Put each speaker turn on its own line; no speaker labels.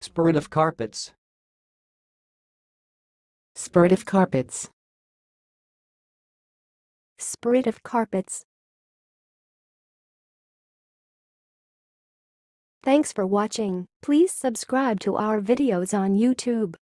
Spirit of carpets.
Spirit of carpets.
Spirit of carpets. Thanks for watching. Please subscribe to our videos on YouTube.